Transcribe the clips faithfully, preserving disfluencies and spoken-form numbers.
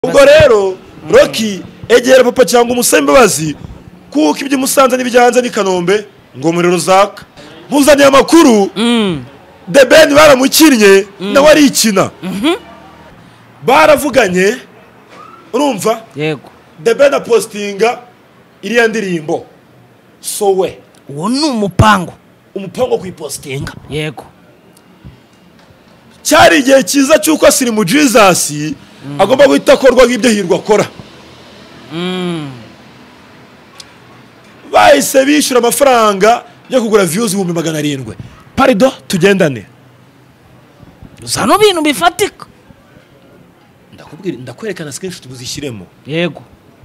ubwo rero Rocky egera papa cyangwa umusembabazi kuko ibyo Musanze n'ibyanze ni Kanombe ngo muri Ruzaka muzaniye amakuru The Ben baramukinnye nawe ari ikina baravuganye urumva yego The Ben postinga iriya ndirimbo sowe uwo ni umupango umupango kuyipostinga yego cyari igihe cyiza cyuko asiri mu Jesus agomba guhita akorwa nk'ibyo hirwa akora bahise bishyura amafaranga yo kugura views ibihumbi magana arindwi parido tugendane zano bintu bifatika ndakubwira ndakwerekana screenshot buzishyiremo yego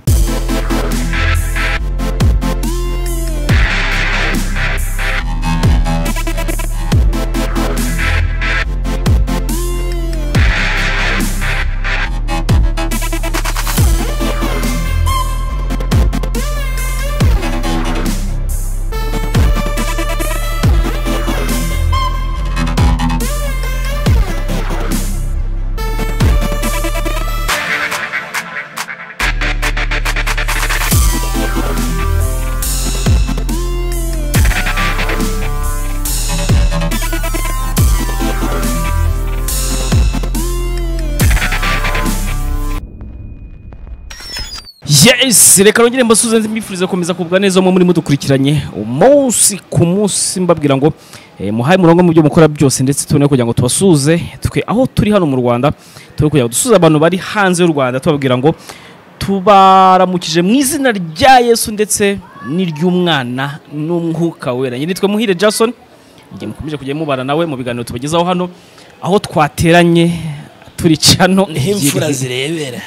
Yes, reka rongere mbasuze mbifuriza komeza kubwa neza mu muri mudukurikiranye umunsi ku munsi mbabwira ngo eh, muhaye murongo mu byo mukora byose ndetse tubone kugira ngo tubasuze twe aho turi hano mu Rwanda turi kugira ngo dusuze abantu bari hanze y'u Rwanda tubabwira ngo tubaramukije mu izina rya Yesu ndetse n'iry'umwana n'umwuka wera. Nitwe Muhire Jason ngiye mukomeje kujya mubara nawe mu biganiro tubagezaho hano aho twateranye turi cano imfura zirebera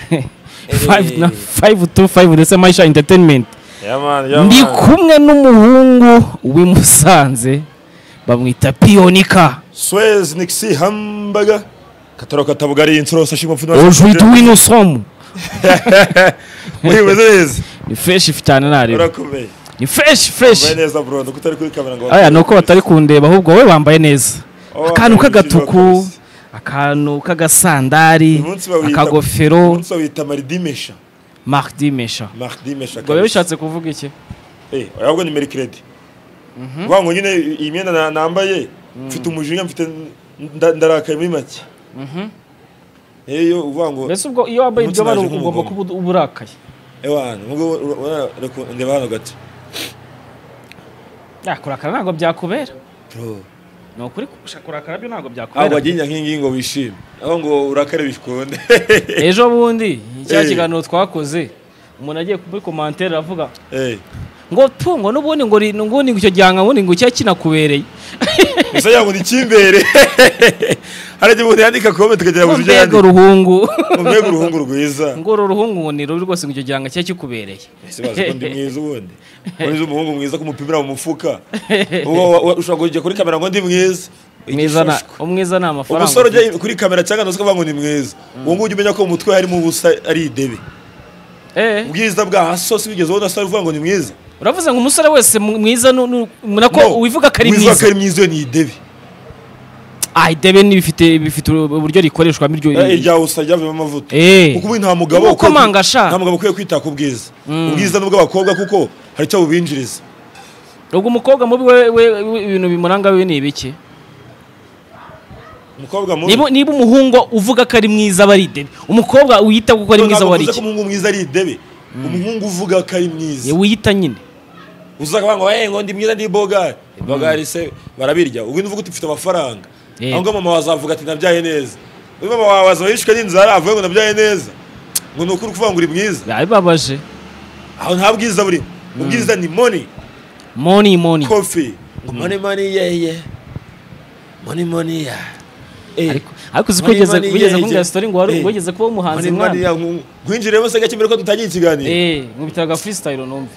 five to five ndetse Maisha Entertainment ndi kumwe n'umuhungu w'imusanze bamwita Pionika Swez Nixi Hamburger kataro katabugari intro sashimo mfuno aujourd'hui nous sommes oui wezeze ni fresh fitana nari urakomeye ni fresh fresh wambaye neza bro ndakutari kuri kamera ngo aya nuko batari kundeba ahubwo we wambaye neza akantu kagatuku akantu kagasandari akagofero umunsi wita Maridimesha Maridimesha Maridimesha ngo bishatse kuvuga iki eh ahubwo ni Mercredi mhm wango nyine imyenda nambaye mfite umujinya mfite ndarakaye muri make mhm eyo uvango mbese ubwo iyo wambaye ibyo bari ugomba kuba uburakaye ewana ngo reko ndeba hano gato yakurakara ntago byakubera bro no kuri kushakura byo ntago byakubera abo baginya nkingi ngo bishime aho ngo urakare bishikonde ejo bundi icya kiganiro twakoze umuntu agiye kuri commentaire avuga eh ngo tungo nubundi ngo ngundi icyo gihanga ngo ngo cya kinakubereye gusa yango ni kimbere haraje umuntu yandika comment tukagera mu byo yandika ruhungu mbega uruhungu rwiza ngo ruhungu ngo ni ruri rwose ngo icyo gihanga cya kikubereye ese bazi ko ndi mwiza ubundi urizo umuhungu mwiza kumupimira mu mufuka uwo ushobora kujya kuri kamera ngo ndi mwiza mwiza na umwiza na amafaranga umusore ujya kuri kamera cyangwa no ukavuga ngo ni mwiza uwo nguye umenya ko mu mutwe harimo ubusa ari idebe eh ubwiza bwa hasosi bigeze wowe nasari uvuga ngo ni mwiza uravuze ngo umusore wese mwiza munako uwivuga kari mwiza wivuga kari mwiza ni idebe ah idebe ni bifite bifite uburyo rikoreshwa miryo eh rya usajya vyo amavuta kuko ubu nta mugabo uko mangasha nta mugabo kwiye kwita ku bwiza ubwiza nubwo abakobwa kuko hari cyo bubinjiriza ubwo umukobwa mubi we ibintu bimuranga we ni ibiki umukobwa mubi niba niba umuhungu uvuga ko ari mwiza bari idebe umukobwa uyita ko ari mwiza wari iki umuhungu mwiza ari idebe umuhungu uvuga ko ari mwiza ye uyita nyine uzaka ngo eh ngo ndi mwiza ndi bogari bogari se barabirya ubwo uvuga uti mfite amafaranga ahubwo mama wazavuga ati nabyaye neza uyu mama waza yishwe n'inzara avuga ngo nabyaye neza ngo nukuri kuvuga ngo uri mwiza yabibabaje aho nta bwiza buri ubwiza ni money money money coffee ngo money money yeah yeah money money yeah ariko ariko zikugeze kugeza kumwe story ngo wari ugeze kuba umuhanzi mwana gwinjiremo se gakimere ko dutangiye ikiganiro eh ngubitiraga freestyle numve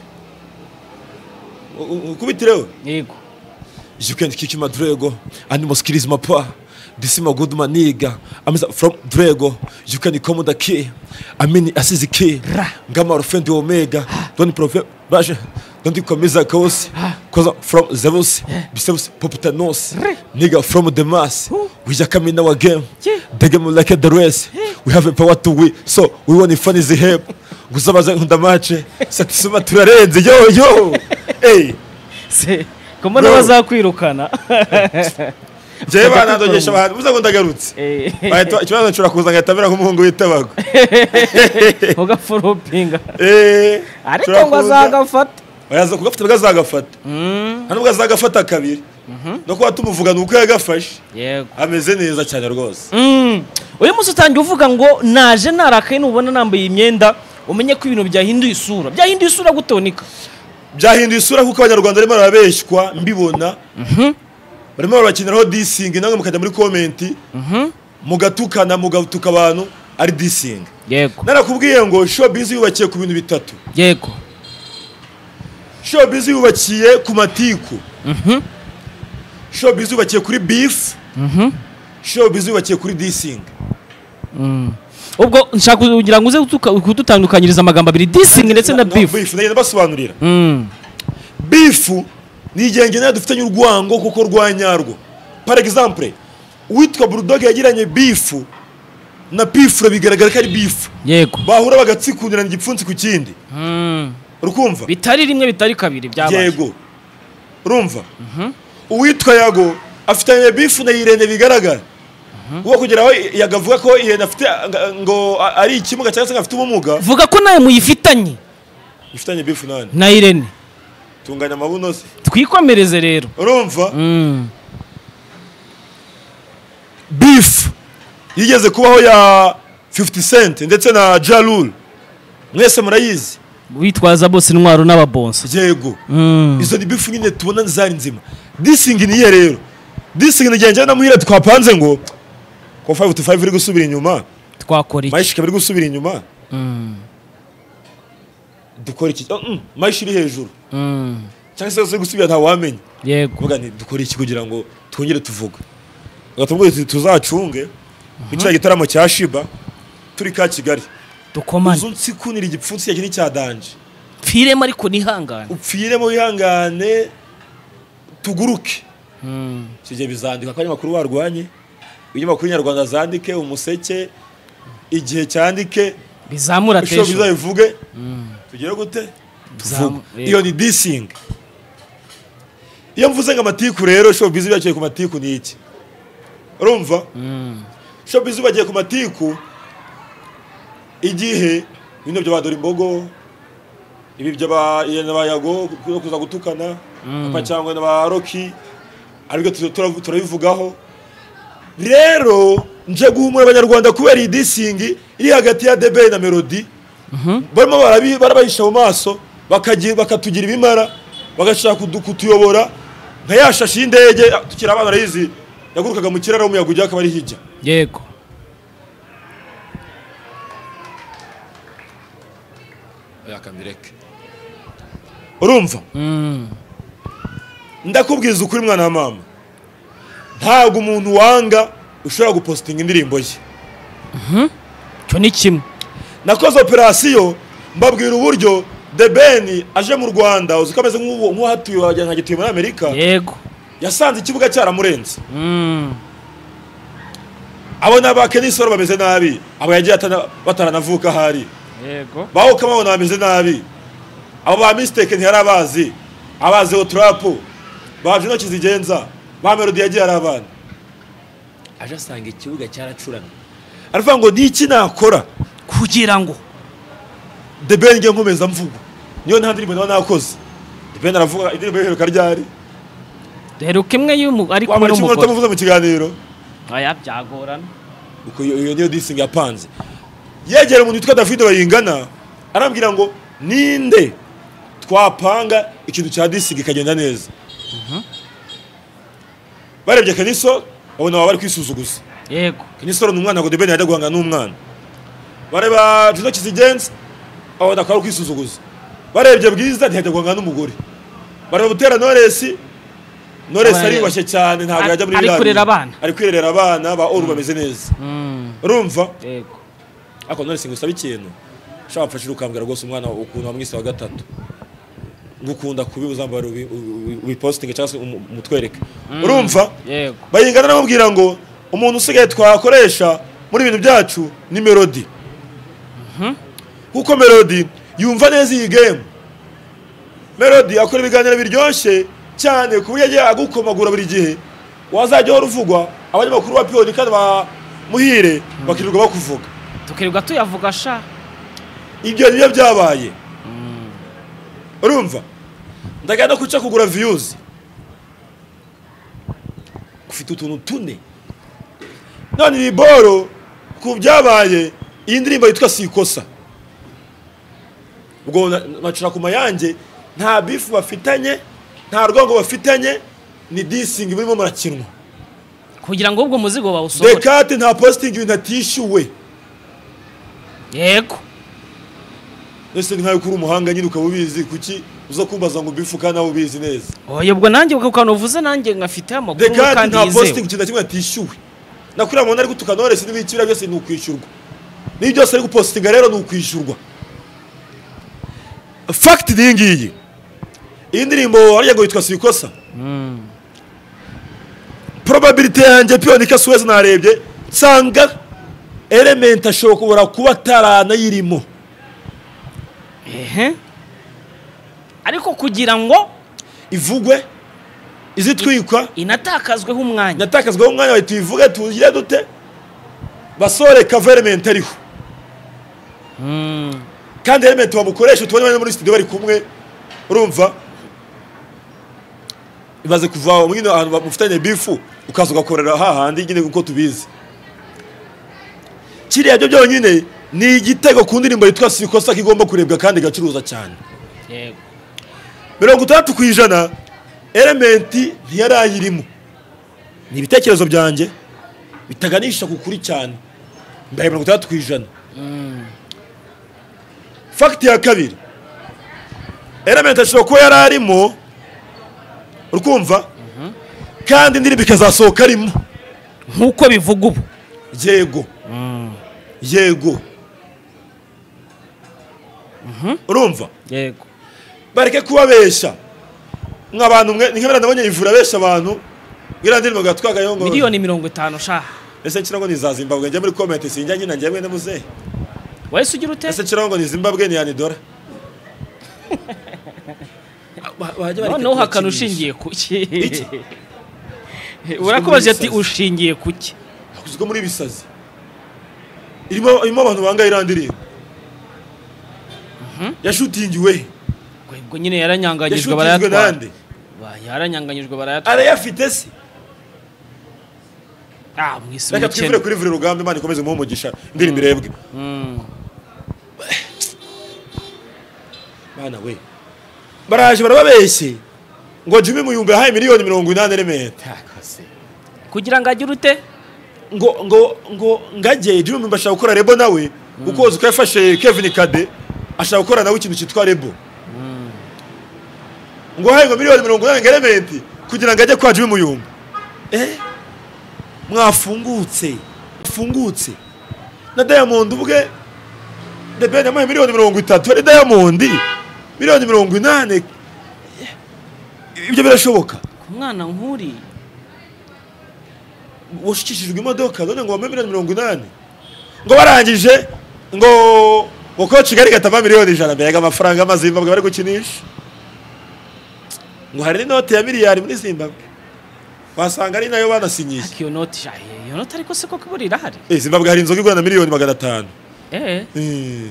kubitireho yego you can't kick my Drago and must kill my pa this is my good man nigga I'm from Drago you can come the key I mean asize key ngama friend Omega don't prophet baje don't komeza kose cause from Zeus Biseus Poputanos nigga from the mass we just come in our game the game like the rest we have a power to win so we want fun is help gusa baza nkunda match satisuma turarenze yo yo hey se komo nabazakwirukana je bana ndogesha abantu buza ngo ndagarutse bahita ikibazo nshobora kuza ngatamera nk'umuhungu witabago uga foropinga eh ariko ngo azagafata bayaza kugafata bagazagafata hano bagazagafata kabiri no kuba tumuvuga nuko yagafashe yego ameze neza cyane rwose uyu munsi utangiye uvuga ngo naje narakaye nubona nambaye imyenda umenye ko ibintu byahinduye isura byahinduye isura gutonika byahinduye isura kuko abanyarwanda barimo barabeshywa mbibona barimo barakiniraho dissing nange mukajya muri comment mugatukana mugatuka abantu ari dissing yego narakubwiye ngo showbiz yubakiye ku bintu bitatu yego showbiz yubakiye ku matiku showbiz yubakiye kuri beef showbiz yubakiye kuri dissing ubwo nshaka kugira ngo uze kudutandukanyiriza amagambo abiri dissing ndetse na beef beef ndagenda basobanurira beef ni igenge nayo dufitanye urwango kuko rwanyarwo par exemple witwa Bulldog yagiranye beef na Pifre bigaragara ko ari beef yego bahura bagatsikundira igipfunsi ku kindi urukumva bitari rimwe bitari kabiri byabaye yego urumva uwitwa Yago afitanye beef na Irene bigaragara uwo kugeraho yagavuga ko Irene afite ngo ari ikimuga cyangwa se afite ubumuga vuga ko nawe muyifitanye ifitanye beef nani na Irene tunganya mabuno se twikomereze rero urumva beef yigeze kubaho ya fifty cent ndetse na Jalul mwese murayizi witwaza bose intwaro n'ababonsa yego izo ni beef nyine tubona zari nzima dissing ni ye rero dissing ni genje na muhira twapanze ngo ko five to five iri gusubira inyuma twakora iki Maishika biri gusubira inyuma dukora iki Maishi iri hejuru cyangwa se gusubira nta wamenye yego vuga ni dukora iki kugira ngo twongere tuvuga gatubwo tuzacunge bicara gitaramo cya Shiba turi ka Kigali dukomane uzunsi kunira igipfunsi cyane cya danje pfiremo ariko nihangane upfiremo wihangane tuguruke kije bizandika kwa makuru warwanye ibinyamakuru nyarwanda zandike umuseke igihe cyandike bizamura tesho isho bizavuge tugire gute tuvuga iyo ni dissing iyo mvuze ngo amatiku rero show bizi bagiye ku matiku ni iki urumva show bizi bagiye ku matiku igihe bino byo badora imbogo ibi byo ba Yago kuza gutukana apa cyangwa na Rocky ariko turabivugaho rero nje guhumura abanyarwanda kubera iyi dissing iri hagati ya Debe na Melody barimo barabi barabahisha mu maso bakagiye bakatugira ibimara bagashaka kudukutuyobora nka yashashe y'indege tukira abana rayizi yagurukaga mu kiraro umuyaga ujya akaba ari hijya yego yakambireke urumva ndakubwiza ukuri mwana wa mama ntabwo umuntu wanga ushobora gupostinga indirimbo ye cyo ni kimwe nakoze operasiyo mbabwira uburyo The Ben aje mu Rwanda uzikameze nk'uhatuye wajya nka gituye muri Amerika yego yasanze ikibuga cyaramurenze abo n'abakenisoro bameze nabi abo yagiye bataranavuka hari yego baho kamabona bameze nabi abo ba mistake ntiyarabazi abazi o trap baje no kizigenza ba Melody yagiye arabana aje asanga ikibuga cyaracurana aravuga ngo ni iki nakora kugira ngo The Ben nge nkomeza mvugo niyo nta ndirimbo nawe nakoze The Ben aravuga indirimbo iheruka ryari rero kimwe y'umu ariko no mukora tumuvuze mu kiganiro aya byagorana uko iyo niyo dissing yapanze yegera umuntu witwa David Bayingana arambwira ngo ninde twapanga ikintu cya dissing ikagenda neza barebye Kaniso babona bari kwisuzuguza yego Kaniso ni umwana ngo The Ben yajya guhanga n'umwana bareba Juno Kizigenza aho dakara kwisuzuguza barebye Bwiza ntiyajya guhanga n'umugore bareba Butera Knowless Knowless ari washe cyane ntabwo yajya muri ari kurera abana ari kwirera abana ba oru bameze neza urumva yego ako Knowless ngusaba ikintu shaka mfashira ukambwira rwose umwana ukuntu wamwise wa gatatu ngukunda kubi uzambara ubi posting cyangwa umutwereka urumva yego Bayingana namubwira ngo umuntu usigaye twakoresha muri ibintu byacu ni melody. Mhm. Kuko melody yumva neza iyi game. Melody akora ibiganiro biryoshye cyane ku buryo agiye agukomagura buri gihe. Wazajya uruvugwa abanyamakuru ba Pion kandi ba Muhire bakirirwa bakuvuga. Tukirirwa tuyavuga sha. Ibyo nibyo byabaye. Urumva? Ndagana kuca kugura views. Ufite utuntu tune. None ibiboro ku byabaye iyi ndirimbo yitwa Sikosa. Ubwo nacura ku mayange nta beef bafitanye, nta rwango bafitanye, ni dissing birimo murakinwa. Kugira ngo ubwo muzigo bawusohore. Dekate nta posting ibintu atishyuwe. Yego. Ese nkayo kuri umuhanga nyine ukabubizi kuki uza kumbaza ngo beef kana ubizi neza. Oya ubwo nanjye ukanovuze nanjye ngafite amakuru kandi kandi nta yizewe. posting kintu kimwe atishyuwe. Nakuri muntu ari gutukanore sindi bikira byose ni ukwishyurwa. Ni byose ari gupostinga rero ni ukwishyurwa. Fact ni ngiyi. Iyi ndirimbo ariya ngo yitwa Sikosa. Mm. Probability yanjye Pion Kasuwezi narebye nsanga element ashobora kuba tarana yirimo. Ehe. Ariko kugira ngo Ivugwe izitwikwa inatakazweho umwanya. natakazweho umwanya bahita ivuga tugire dute basore cover element ariho. Mm. Kandi element bamukoresha tubone muri studio bari kumwe urumva ibaze kuva mwino ahantu bamufitanye bifu ukaza ugakorera hahandi nyine uko tubizi. Kiriya byo byonyine ni igitego ku ndirimbo yitwa Sikosa kigomba kurebwa kandi gacuruza cyane. Yego. mirongo itandatu ku ijana element ntiyarayirimo. Ni ibitekerezo byanjye bitaganisha ku kuri cyane. Ndaye mirongo itandatu ku ijana. Mm. Fact ya kabiri. Element ashobora kuba yararimo urukumva kandi indirimbo ikazasohoka arimo Nkuko bivuga ubu. yego Mm. yego Mhm. urumva Yego. bareke kubabesha nk'abantu mwe nk'abana nabonye ivura besha abantu ngira ndirimbo gatwagayo ngo Miliyoni mirongo itanu sha. ese nshira ngo ni za Zimbabwe njye muri comment sinjya nyina njye mwene muzehe Wese ugira ute? ese nshira ngo ni Zimbabwe ni yani dora Noneho hakana ushingiye kuki? Iki? Urakubaje ati ushingiye kuki? hakuzwe muri bisazi irimo irimo abantu banga irandirimbo. Mhm. Yashutingiwe Ubwo nyine yaranyanganyijwe yashutijwe barayatwara. nande Ba yaranyanganyijwe barayatwara. arayafite se. Ah mwisi Reka twivure kuri vure rugamba Imana ikomeze mu mugisha indirimbo irebwe. Mm. Bana we baraje barababeshye ngo Jimmy Muyumbe haye miliyoni mirongo inani element akase Kugira ngo agire ute? ngo ngo ngo ngaje Jimmy Muyumbe ashaka gukora rebo nawe kuko uzi ko yafashe Kevin Kade ashaka gukora nawe ikintu cyitwa rebo. Ngo haye ngo miliyoni mirongo inani element kugira ngo ajye kwa Jimmy Muyumbe. Eh mwafungutse fungutse na Diamond ubwe The Ben amaye miliyoni mirongo itatu ari Diamond miliyoni mirongo inani ibyo birashoboka. Ku mwana nkuri Washikishijwe imodoka none ngo bame miliyoni mirongo inani ngo barangije ngo ngo ko Kigali gatama miliyoni ijana mbega amafaranga amazimbabwe bari gukinisha ngo hari n'inote ya miliyari muri Zimbabwe wasanga ari nayo banasinyiye. Akiyo noti sha. Iyo noti ariko se ko kuburira hari. Eh Zimbabwe hari inzoga igura na miliyoni magana atanu. Eh. Eh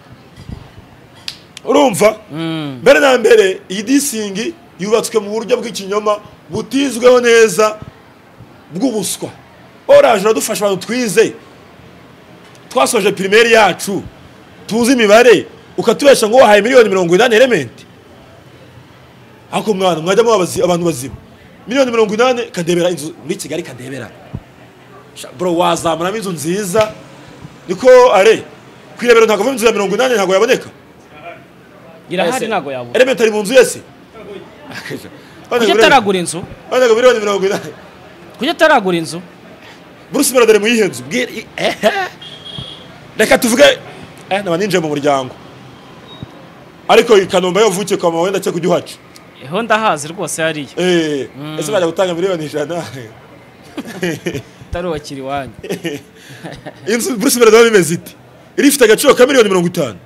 urumva Mm. mbere na mbere iyi dissing yubatswe mu buryo bw'ikinyoma butizweho neza bw'ubuswa. Oraje radufasha abantu twize twasoje primaire yacu tuzi imibare ukatubesha ngo wahaye miliyoni mirongo inani element. Ako mwana mwajya mubabazi abantu bazima miliyoni mirongo inani kadebera inzu muri Kigali kadebera. Bro wazamana inzu nziza niko are kwirebera ntago inzu ya mirongo inani ntago yaboneka. Irahari nago yabo. Element ari mu nzu yese. Kujya taragura inzu? Bana ngo miliyoni mirongo inani. Kujya taragura inzu? Bruce Melody mu yihenzu. Reka tuvuge eh nabaninje mu muryango. Ariko ikanomba yavukiye kwa mawenda cyo kujuhaca. Eho ndahazi rwose hariye. Eh ese bajya gutanga miliyoni ijana. utari wakiri wanyu inzu Bruce Melody bimeze iti irifite agaciro ka miliyoni mirongo itanu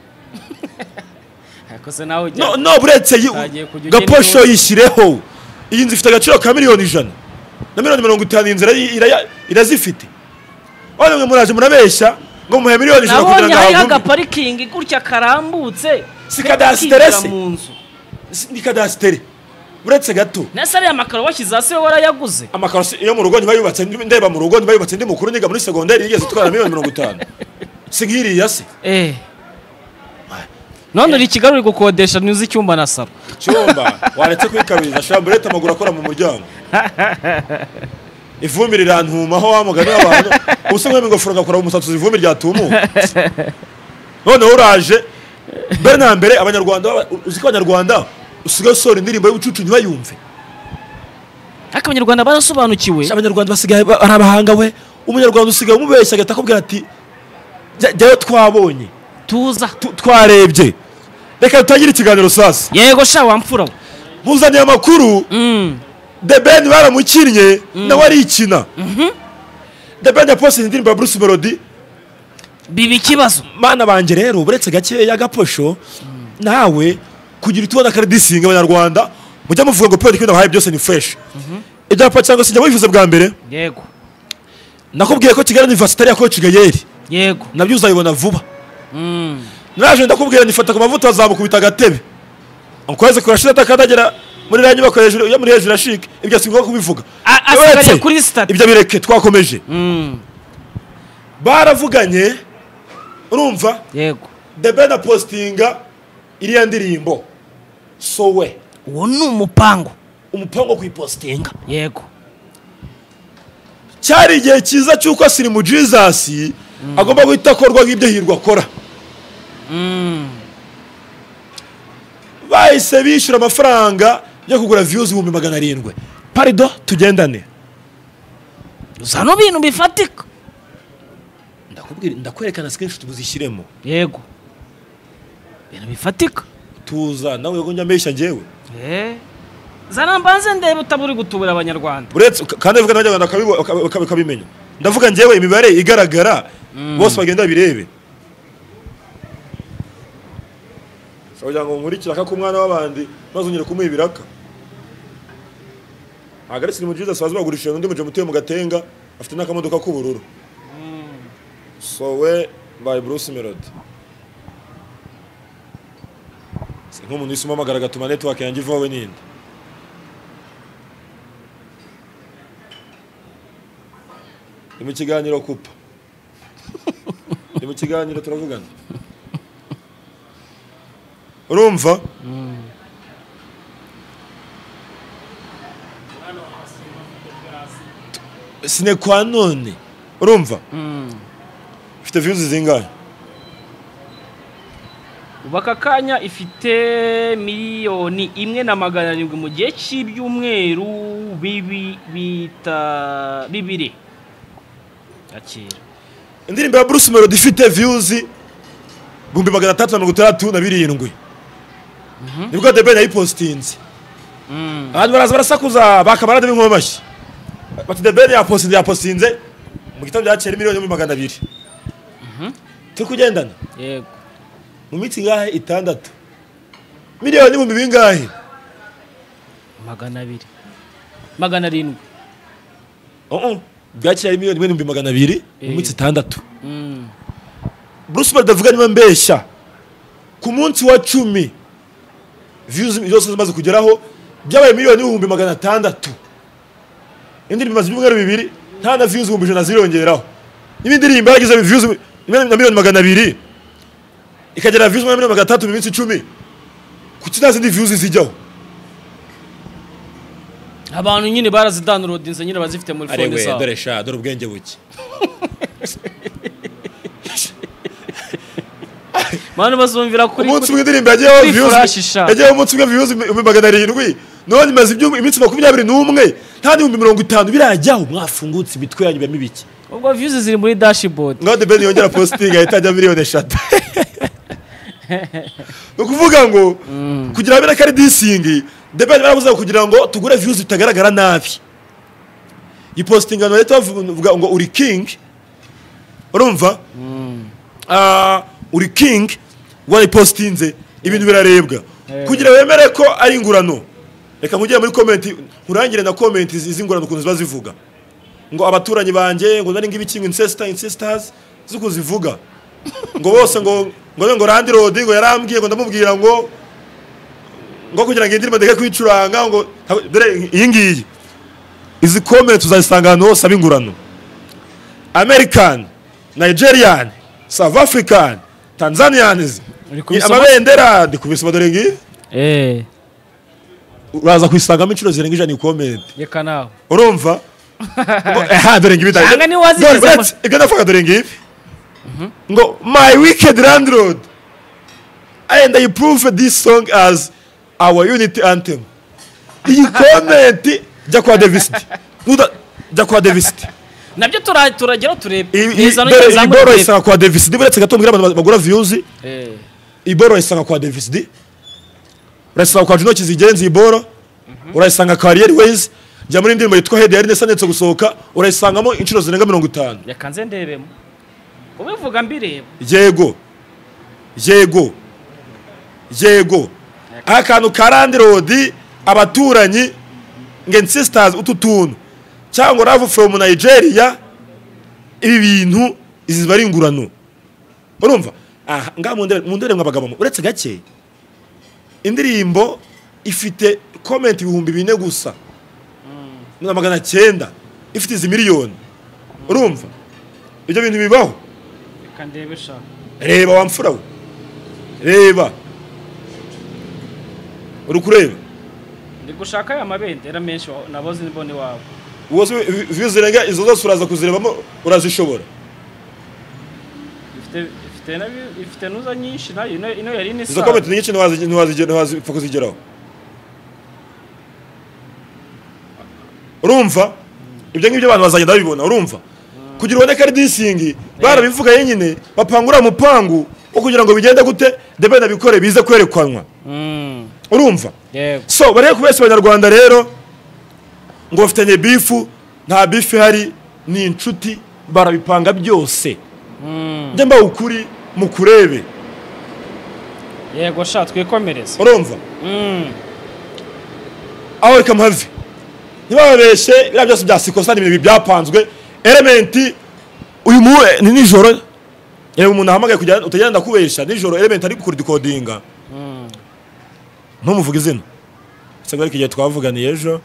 akose nawe no no buretse gaposho yishireho iyi nzu ifite agaciro ka miliyoni ijana na miliyoni mirongo itanu inzira irazifite wale mwe muraje murabeshya ngo muhe miliyoni ijana kugira ngo hagume nabonye parikingi gutya karambutse sikadasterese ni kadastere buretse gato nasari amakaro washize hasi we warayaguze amakaro yo mu rugo ntibayubatse ndeba mu rugo ntibayubatse ndi mukuru niga muri secondaire yigeze twara miliyoni mirongo itanu singiri yase eh none uri Kigali uri gukodesha nyuzi cyumba na saro cyumba waretse kwikabiriza shamburete amaguru akora mu muryango ivumbi rirantumaho wamugani abantu usumwe ingofero ngakora umusatsi ivumbi ryatumu none uraje mbere na mbere abanyarwanda uziko abanyarwanda usigaye sora indirimbo y'ubucucu ntibayumve ariko abanyarwanda barasobanukiwe abanyarwanda basigaye ari abahanga we umunyarwanda usigaye umubeshya agatakubwira ati jyayo twabonye tuza twarebye reka tutangire ikiganiro sasa yego sha wamfura muzaniye amakuru mm The Ben baramukinnye nawe arikina The Ben yapostinze indirimbo ya Bruce Melody bibi kibazo mana banje rero buretse gake ya gaposho nawe kugira utubona karadisinga abanyarwanda mujya muvuga ngo pe ndikunda haye byose ni fresh ibyapa cyangwa se njya wifuza bwa mbere yego nakubwiye ko Kigali University ya Coach Gayeri yego nabyo uzayibona vuba mm naje ndakubwira nifata ku mavuta azabukubita agatebe ankweze kurashira takadagera muri ranyi bakoresha yo muri hejuru ashike ibyo singo kubivuga asigariye kuri stat ibyo bireke twakomeje mm baravuganye urumva yego The Ben postinga iriya ndirimbo sowe uwo ni umupango umupango kuyipostinga yego cyari igihe cyiza cyuko asiri mu Jesus agomba guhita akorwa nk'ibyo hirwa akora mm bahise bishyura amafaranga yo kugura views ibihumbi magana arindwi parido tugendane zano bintu bifatika ndakubwira ndakwerekana screenshot buzishyiremo yego bintu bifatika tuza nawe yego njyambeshya ngewe eh zana mbanze ndebe utaburi gutubura abanyarwanda buretse kandi avuga n'abanyarwanda bakabimenya ndavuga ngewe imibare igaragara bose bagenda birebe Shobora ngo nkurikira ka kumwana w'abandi bazongera kumuha ibiraka agaretse mu Jesus bazibagurishije undi muje mutuye mu gatenga afite n'akamodoka k'ubururu Sowe by Bruce Melody nk'umuntu isuma amagara gatuma network yanjye ivawe ninde ni mu kiganiro kupa ni mu kiganiro turavugana urumva sine kwa none urumva ifite views zingahe ubaka kanya ifite miliyoni imwe na magana arindwi mu gihe cy'ibyumweru bibi bita bibiri akira indirimbo ya Bruce Melody ifite views ibihumbi magana atatu na mirongo itandatu na birindwi nibwo The Ben yayipostinze abantu baraza barasakuza bakamarade b'inkomashyi bati The Ben yapostinze yapostinze mu gitabo cyari miliyoni magana abiri turi kugendana yego mu minsi ngahe itandatu miliyoni mu bingahe magana abiri magana arindwi oh bwakira miliyoni ibihumbi magana abiri mu minsi itandatu Bruce Melody avuga niba mbeshya ku munsi wa cumi views zose zimaze kugeraho byabaye miliyoni ibihumbi magana atandatu indirimbo imaze ibyumweru bibiri nta na views ibihumbi ijana zirongeraho n'ibindi ndirimbo yagize views na miliyoni magana abiri ikagera views miliyoni magana atatu mu minsi icumi kuki nta zindi views zijyaho abantu nyine barazidownloadinze nyine bazifite muri phone zabo dore sha dore ubwenge buke manu bazumvira kuri umunsi w'indirimbo yagiyeho views yagiyeho umunsi umwe views ibihumbi magana arindwi none imaze iminsi makumyabiri n'umwe nta n'ibihumbi mirongo itanu birajyaho mwafungutse imitwe yanyu bamwe ibiki ubwo views ziri muri dashboard ngo The Ben yongera posting ahita ajya miliyoni eshatu no kuvuga ngo kugira abera kari dising The Ben baravuze kugira ngo tugure views bitagaragara nabi gipostinga no leta bavuga ngo uri king urumva ah uri king wayipostinze ibintu birarebwa kugira wemere ko ari ingurano. Reka nkujye muri comment nkurangire na comment izingurano kuntu ziba zivuga ngo abaturanyi banje ngo nari ngibi kimwe incestor incestors zuko zivuga ngo bose ngo ngo ngo Randy Road ngo yarambwiye ngo ndamubwira ngo ngo kugira ngo indirimo ndeke kwicuranga ngo dore iyi ngiyi izi comment uzayisanga hano hose abingurano American, Nigerian, South African, Tanzanians amabendera ndikubisoma dore ngiyi eh uraza kwisangamo inshuro zirenga ijana comment reka nawe urumva ngo eh dore ngibi cyangwa ni wazize igana faka dore ngibi ngo my wicked landlord and I prove this song as our unity anthem. Iyi comment jya kwa Davis nuda jya kwa Davis nabyo turagera turebe izano y'izambo isanga kwa Davis buretse gato mbwira abantu bagura views eh iboro isanga kwa Davis di urasanga kwa Juno Kizigenzi iboro urasanga Career Ways jya muri ndimo yitwa Head Yarine sanetse gusohoka urasangamo inshuro zirenga mirongo itanu yakanze ndebemo ubivuga mbireba yego yego yego akantu Randy Road abaturanyi nge sisters ututuntu cyangwa love from Nigeria ibi bintu izi bari ingurano urumva ah nga mundere mundere mwabagabo uretse gake indirimbo ifite comment ibihumbi bine gusa na magana cyenda ifite izi miliyoni urumva ibyo bintu bibaho kandebesha reba wamfura we reba uri kureba ndi gushaka ya mabendera menshi naboze nibone wabo uwoze vizirenga izo zose uraza kuzirebamo urazishobora ifite ifite nabi ifite nuza nyinshi nayo ino yari ni izo comment nyinshi nwazi nwazi nwazi kuzigeraho urumva ibyo ngibyo abantu bazagenda babibona urumva kugira uboneka ari disingi barabivuga yenyine bapangura mupangu wo kugira ngo bigende gute debe nabikore bize kwerekanwa urumva so bariye kubese abanyarwanda rero ngo bafitanye bifu nta bifu hari ni inshuti barabipanga byose ndemba ukuri mukurebe yego sha twikomereza urumva aho reka mpave ntibabeshe bira byose byasikosa n'ibintu byapanzwe element uyu mu ni nijoro yewe umuntu ahamagaye kujya utagenda kubesha nijoro element ari gukora decodinga ntumuvuga izina sagari kigiye twavuganiye ejo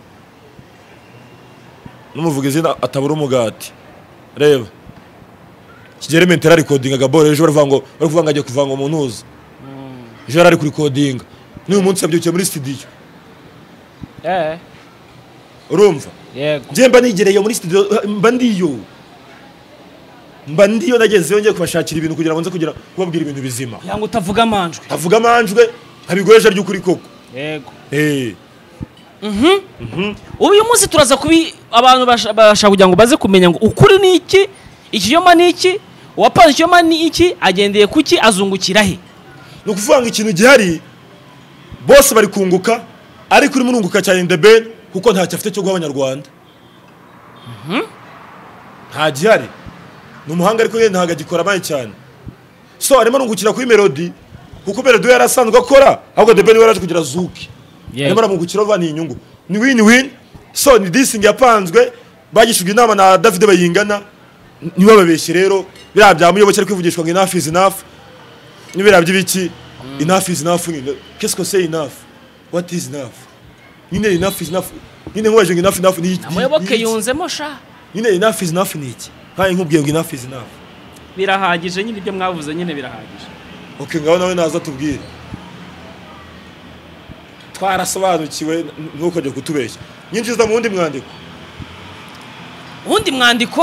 numuvuga izina atabura umugati reba kigere element ari recordinga gabore ejo baravuga ngo bari kuvuga ngo agiye kuvanga umuntu uza ejo ari kuri recordinga ni umunsi abyukiye muri studio eh urumva yego je mba nigereye muri studio mba ndiyo mba ndiyo nagezeyo ngiye kubashakira ibintu kugira ngo nze kugira kubabwira ibintu bizima yango utavuga amanjwe avuga amanjwe abigoyeje ry'ukuri koko yego eh mhm mhm uyu munsi turaza kubi abantu bashaka kugira ngo baze kumenya ngo ukuri ni iki ikiyoma ni iki wapanze ikiyoma ni iki agendeye kuki azungukira he no kuvanga ikintu gihari bose bari kunguka ari kuri murunguka cyane ndebe kuko nta cyafite cyo gw'abanyarwanda mhm nta gihari numuhanga ariko yenda ntaga gikora baye cyane so arimo rungukira kuri melody kuko melody yarasanzwe akora ahubwo debe ni waraje kugira zuki arimo ramungukira vani inyungu ni win win so ni dissing yapanzwe bagishijwe inama na David Bayingana ni bababeshye rero bira bya muyoboke ari kwivugishwa ngo enough is enough ni bira by'ibiki enough is enough qu'est-ce que c'est enough what is enough nyine enough is enough nyine ngwaje ngo enough enough ni muyoboke yunzemo sha nyine enough is enough ni iki kandi nkubwiye ngo enough is enough birahagije nyine ibyo mwavuze nyine birahagije okay ngaho nawe naza tubwire twarasobanukiwe nuko je kutubeshya nyinjiza mu wundi mwandiko wundi mwandiko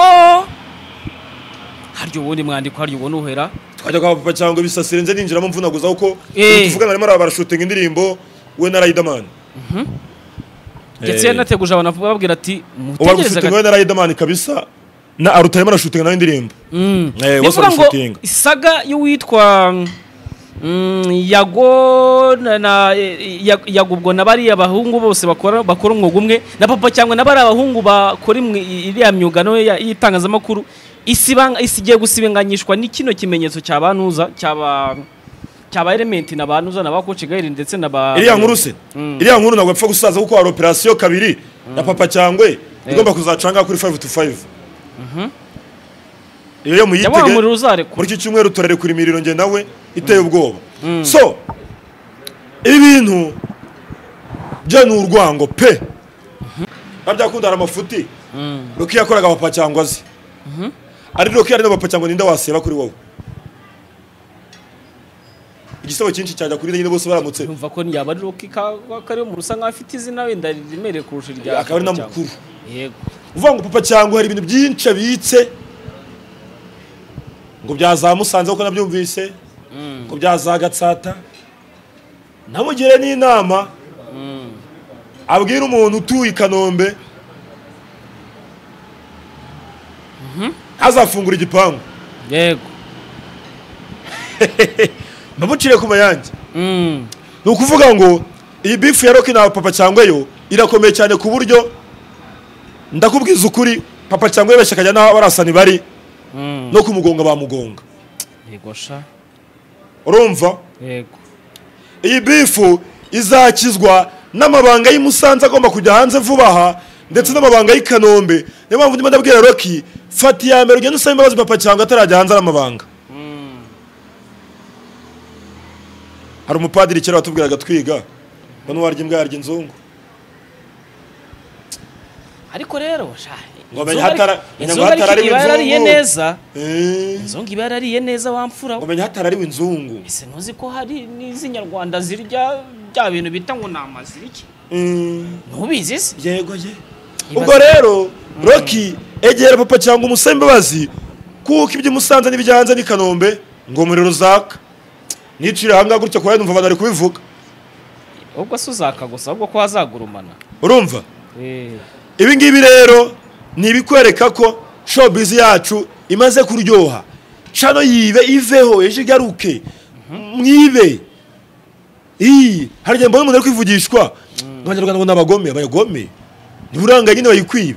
haryo wundi mwandiko haryo ubona uhera twajya kwa papa cyangwa bisasire nje ninjiramo mvunaguza uko tuvugana arimo barashooting indirimbo we na Riderman mhm ndetse yanateguje abantu babwira ati mutegereze we na Riderman kabisa na arutarimo arashooting na indirimbo eh wasa shooting isaga yo witwa Mm, yago na, na ya- yago ubwo nabari abahungu bose bakora bakora umwuga umwe na papa cyangwa nabari abahungu bakora imwe- iriya myuga no ya- y'itangazamakuru isibanga isigiye gusibanganyishwa ni kino kimenyetso cyabanuza cyaba cyaba element nabanuza nabakoce gairi ndetse naba iriya nkuru se Mm. iriya nkuru ntabwo apfa gusaza kuko hari operation kabiri ya papa cyangwe igomba kuzacanga kuri five to five iyo yo muyitege yabamuri uzarekura muri iki cyumweru turare kuri miriro nge nawe iteye ubwoba so ibi bintu byo ni urwango pe babyakunda hari amafuti Roki yakoraga papa cyangwa azi ari Roki ari no papa cyangwa ninde waseba kuri wowe igisabo cyinshi cyajya kuri nyine bose baramutse umva ko yaba ari Roki ka kari mu rusa nk'afite izina wenda rimereye kurusha irya akaba ari na mukuru yego uvuga ngo papa cyangwa hari ibintu byinshi abitse ngo byazamusanze uko nabyumvise ngo byazagatsata namugire n'inama abwira umuntu utuye i Kanombe azafungura igipangu yego namucire ku mayange mm ni ukuvuga ngo iyi bifu ya Roki na papa cyangwa yo irakomeye cyane ku buryo ndakubwiza ukuri papa cyangwa yabeshya akajya n'aho barasani bari mm no kumugonga bamugonga yego sha urumva yego iyi bifu izakizwa n'amabanga y'i Musanze agomba kujya hanze vuba aha ndetse n'amabanga y'i Kanombe niyo mpamvu ndimo ndabwira Roki fata iya mbere ugende usaba imbabazi papa cyangwa atarajya hanze n'amabanga hari umupadiri kera watubwiraga twiga ngo n'uwarya imbwa yarya inzungu ariko rero sha ngo menye hatara inzungu hatara iba yarariye neza eh inzungu iba yarariye neza wamfura ngo menye hatara ari inzungu ese ntuzi ko hari n'izinyarwanda zirya bya bintu bita ngo namaziriki ntubizi se yego ye ubwo rero Roki egera papa cyangwa umusaba imbabazi kuko ibyo Musanze n'ibijya hanze n'i Kanombe ngo umuriro zaka nicira hanga gutyo kwa numva bari kubivuga ubwo se uzaka gusa ubwo ko hazagurumana urumva eh ibi ngibi rero ni ibikwereka ko showbiz yacu imaze kuryoha cano yibe iveho eje garuke mwibe ii harya mbona umuntu ari kwivugishwa abanyarwanda ngo nabagome abayagome ni buranga nyine bayikwiba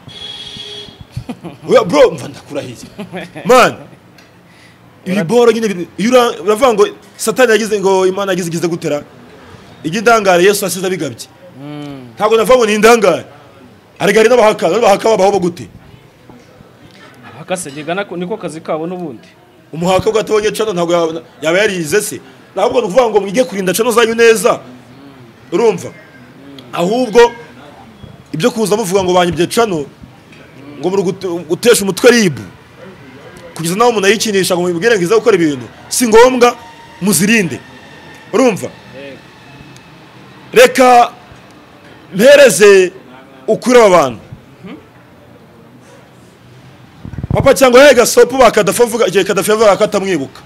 oya bro mva ndakurahiye man ibi boro nyine uravuga ngo satani yagize ngo imana yagize igize gutera igindangare Yesu asize abigabye ntabwo navuga ngo ni indangare arigari n'abahaka n'abahaka babaho gute abakase gigana niko kazi kabo n'ubundi umuhaka ugatabonye cano ntabwo yaba yarize se ntabwo nuvuga ngo mwige kurinda cano zanyu neza urumva ahubwo ibyo kuza muvuga ngo banyibye cano ngo muri gutesha umutwe ribu kugeza naho umuntu ayikinisha ngo mubwire ngo iza gukora ibintu si ngombwa muzirinde urumva reka mpereze ukuri abantu papa cyangwa hega sopo bakadafa vuga igihe kadafa yavuga ko atamwibuka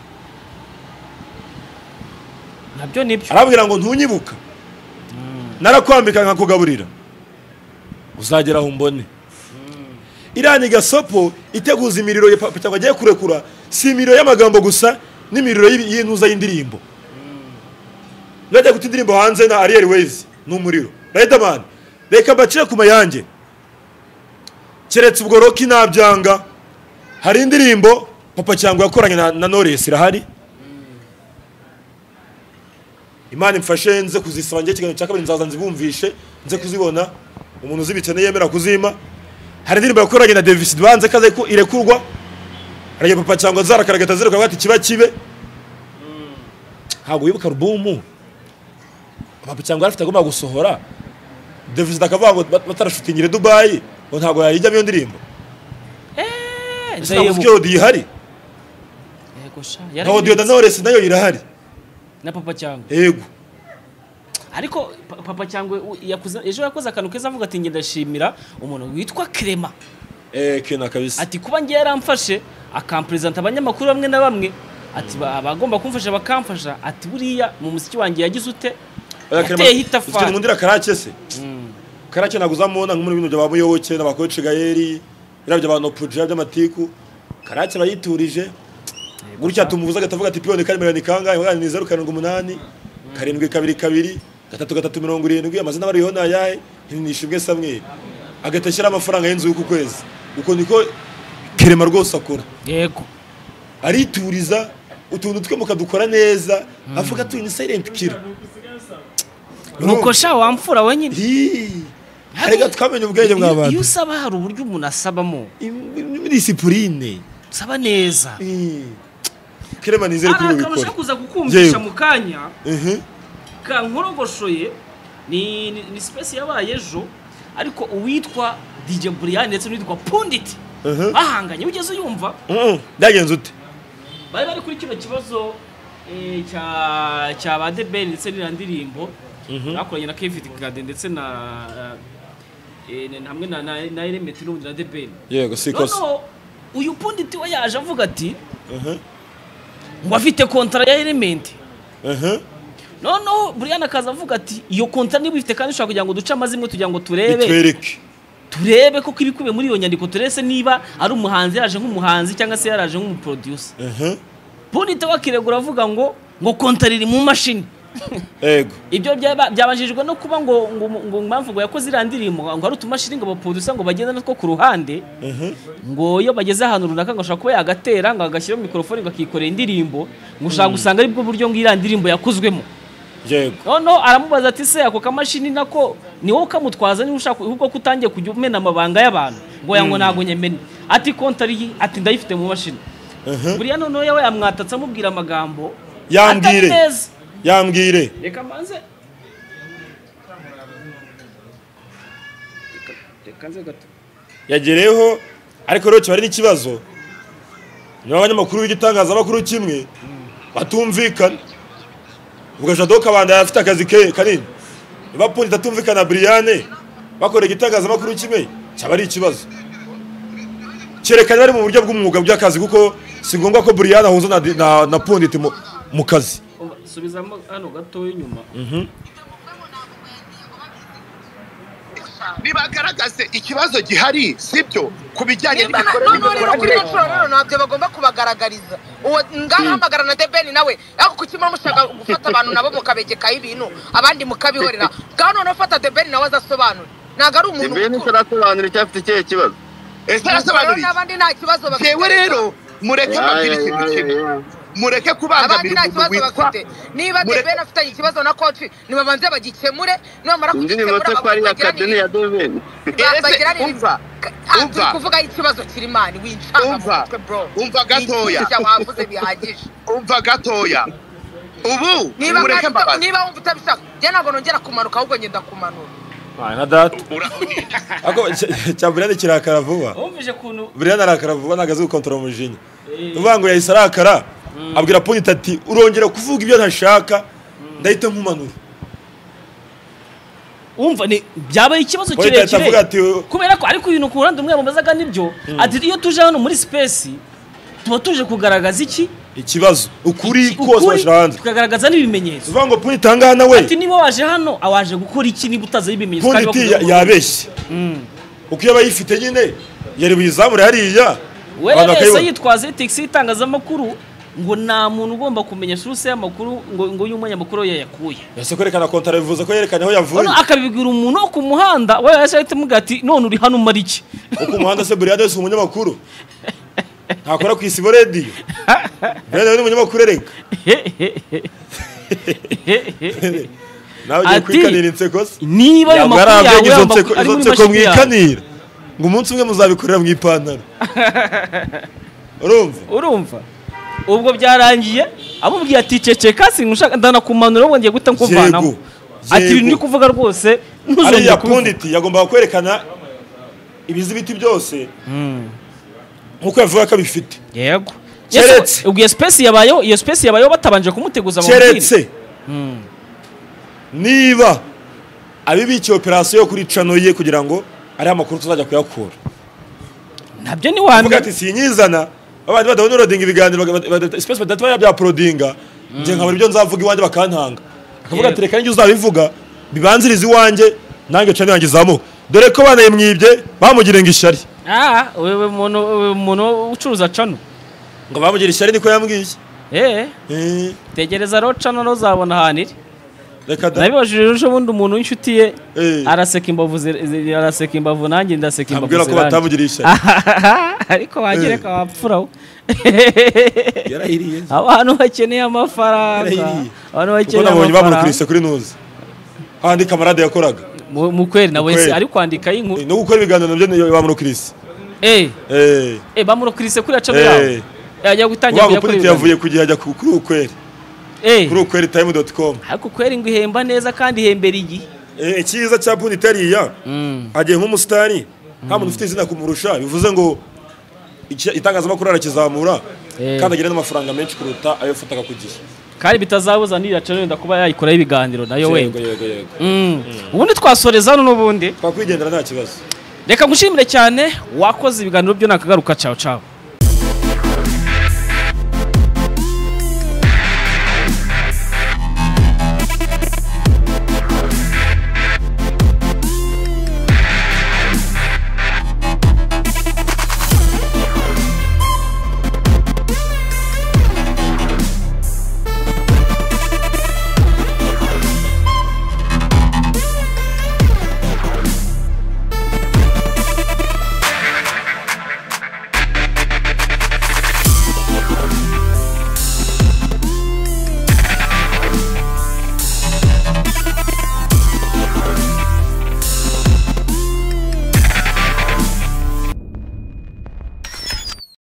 nabyo nibyo arabwira ngo ntunyibuka narakwambika nkakugaburira uzagera aho mbone irani gasopo iteguza imiriro ya papa cyangwa agiye kurekura si imiriro y'amagambo gusa n'imiriro y'intuza y'indirimbo najya guta indirimbo hanze na Ariel Ways n'umuriro Riderman reka bacire ku mayange keretse ubwo Roki nabyanga hari indirimbo papa cyangwa yakoranye na, na Knowless irahari Imana imfashe nze kuzisaba ngiye kiganiro cyakabiri nzaza nzibumvishe nze kuzibona umuntu uzibitse yemera kuzima hari indirimbo yakoranye na Davis banze kaze ko irekurwa hari papa cyangwa zarakaragata zero kabati kiba kibe ntabwo wibuka album papa cyangwa afite agomba gusohora Davis akavuga ngo batarashutingire Dubai ngo ntabwo yayijyamo iyo ndirimbo eh ntabwo ufite audio ihari yego sha na audio da Knowless nayo irahari na papa cyangwa yego ariko papa cyangwa yakuze ejo yakoze akantu keza avuga ati ndashimira umuntu witwa Clement eh kena kabisa ati kuba ngiye yaramfashe akampresenta abanyamakuru bamwe na bamwe ati abagomba kumfasha bakamfasha ati buriya mu muziki wanjye yagize ute yateye hitafari mundira karake se karake naguzamubona nk'umuri bino byabamuyoboke n'abakoci Gaeri irabye abantu project by'amatiku karake bayiturije gutya tumuvuza agatavuga ati piyone kari miliyoni kangahe ngani ni zeru karindwi umunani karindwi kabiri kabiri gatatu gatatu mirongo irindwi amazina bariho nayahe nishimwe Samuel agatashira amafaranga y'inzu y'uku kwezi uko niko Kerema rwose akora yego arituriza utuntu twe mukadukora neza avuga tu ni silent killer nuko sha wamfura wenyine harega twamenye ubwenge bw'abantu iyo usaba hari uburyo umuntu asabamo discipline saba neza Kerema nizere kuri bikora ariko kuza kukumvisha mu kanya eh ka nkorogoshoye ni ni space yabaye ejo ariko uwitwa D J Brian ndetse n'uwitwa Pundit bahanganye ugeze uyumva ndagenze ute bari bari kuri kino kibazo eh cya cya ba The Ben ndetse n'indirimbo bakoranye na Kevin Garden ndetse na eh hamwe na na Element n'ubundi na The Ben yego sikose no uyu Pundit we yaje avuga ati ngo afite contrat ya Element no no Brian akaza avuga ati iyo contrat niba ifite kandi ushaka kugira ngo duce amazimwe tugira ngo turebe twereke turebe ko ibikubiye muri iyo nyandiko turese niba ari umuhanzi yaje nk'umuhanzi cyangwa se yaraje nk'umuproducer eh Pundit wakiregura avuga ngo ngo contrat iri mu mashini ego ibyo byabajijwe no kuba ngo ngo mpamvu ngo yakoze irandirimbo ngo ari utumashini ngo baproducer ngo bagenda natwo ku ruhande ngo iyo bageze ahantu runaka ngo ashaka kuba yagatera ngo agashyira microphone ngo akikorera indirimbo ngo ushaka gusanga ari bwo buryo ngo irandirimbo yakozwemo yego nono aramubaza ati se ako kamashini nako ni wowe kamutwaza niba ushaka ahubwo kutangiye kujya umena amabanga y'abantu ngo yango nago nyemene ati kontari ati ndayifite mu mashini buriya nono yawe yamwatatse amubwira amagambo yambwire yambwire reka manze reka nze gato yagereyeho ariko rero cyari n'ikibazo niba abanyamakuru b'igitangazamakuru kimwe batumvikana ugasha doka banda afite akazi kanini niba Pundit atumvikana Brian bakora igitangazamakuru kimwe cyaba ari ikibazo cyerekana bari mu buryo bw'umwuga by'akazi kuko si ngombwa ko Brian ahuza na, na, na Pundit mu, mu kazi subizamo hano gato inyuma mhm nibagaragaze ikibazo gihari sibyo kubijyanye n'imikorere ntabwo bagomba kubagaragariza uwo ngahamagara na The Ben nawe ariko kukimara mushaka gufata abantu nabo mukabegekaho ibintu abandi mukabihorera bwa none fata The Ben nawe azasobanura ntago ari umuntu Ben tarasobanura cyafite ikihe kibazo ese arasobanura n'abandi nta kibazo bafite yewe rero mureke babwire ikintu kimwe mureke kubangamira umuntu witwa niba The Ben afite ikibazo na coach nibabanze bagikemure nimara kugikemura bakari akadeni ya The Ben umva umva kuvuga ikibazo kiri mani winshanga bro umva gatoya wavuze bihagije umva gatoya ubu mureke mbabaza niba umva utabishaka je nago nongera kumanuka ahubwo ngenda kumanura na data ako cyabirane kirakara vuba umvije kuntu Brian arakara vuba nagaze gukontrola umujinya uvango yahise arakara abwira Pundit ati urongera kuvuga ibyo ntashaka ndahita nkumanura umva ni byabaye ikibazo kirekire kubera ko ariko ibintu kuranda umwe mubazaga nibyo ati iyo tuje hano muri space tuba tuje kugaragaza iki ikibazo ukuri kose bashanze tukagaragaza n'ibimenyetso uvango Pundit angana we ati niba waje hano awaje gukora iki niba utaza ibimenyetso kandi Pundit yabeshye uko yaba yifite nyine yari buyizamure hariya wese yitwaze taxi itangazamakuru ngo nta muntu ugomba kumenya source y'amakuru ngo ngo y'umunyamakuru yayakuye yase kwerekana kontara bivuze ko yerekana aho yavuye none akabibwira umuntu ku muhanda we yashahite mugati none uri hano mariki uko umuhanda se Brian wese umunyamakuru ntakora ku isibo radio Brian ni umunyamakuru reka nawe ugiye kwikanira inseko se niba ayo makuru yawe ari muri nseko mwikanira ngo umunsi umwe muzabikorera mu ipantaro urumva urumva ubwo byarangiye amubwiye ati ceceka singushaka ndana kumanura ngo ngiye guta nkuvanamo ati ibintu ndi kuvuga rwose ntuzongeye Pundit yagomba kwerekana ibizibiti byose nkuko yavuga ko bifite yego keretse ubwo space yabayo iyo space yabayo batabanje kumuteguza mu keretse niba abibikiye operation yo kuri channel ye kugira ngo ari amakuru tuzajya kuyakura nabyo ni wamwe ati sinyizana abandi badadownloading ibiganiro space badatwa bya uploadinga nje nkabura ibyo nzavuga iwanje bakantanga akavuga ati reka njye uzabivuga bibanziriza iwanje nange channel yanjye zamu dore ko banayimwibye bamugirenga ishari ah wewe umuntu umuntu ucuruza channel ngo bamugira ishyari niko yambwiye. eh Eh, tegereza roca no uzabona ahantu iri reka da. nabibajije ejo bundi umuntu w'inshuti ye Eh. araseka imbavu zi- zi- araseka imbavu nanjye ndaseka imbavu Ambwira ko ziranje. batamugira ishyari. ariko wagereka wapfuraho Yarahiriye. abantu bakeneye amafaranga Yarahiriye. abantu Kuko bakeneye nabonye amafaranga bamukurise kuri nuzi. Handi kamarade yakoraga. mu mu kweri na wese Kweri. ari kwandika y'inkuru Eh, no gukora ibiganiro nabyo bamukurise. eh Eh. eh bamurokirise kuri aca Eh. yawe yajya gutangira Wa kujya mupuniti yavuye kugihe ajya ku- kuri ukweri. eh Kuri ukweri time dot com. ariko kweri ngo ihemba neza kandi ihembera igi Eh, icyiza cya puniti ariya. mm. Agiye nk'umusitari. Nta muntu ufite izina kumurusha bivuze ngo iki- itangazamakuru arakizamura Eh. kandi agira n'amafaranga menshi kuruta ayo afataga ku gihe. kandi bitazabuza n'iraca wenda kuba yayikoraho ibiganiro nayo Yego wenda yego yego. Mm. ubundi twasoreza hano n'ubundi Twakwigendera nta kibazo. reka ngushimire cyane wakoze ibiganiro byo nakagaruka cawo cawo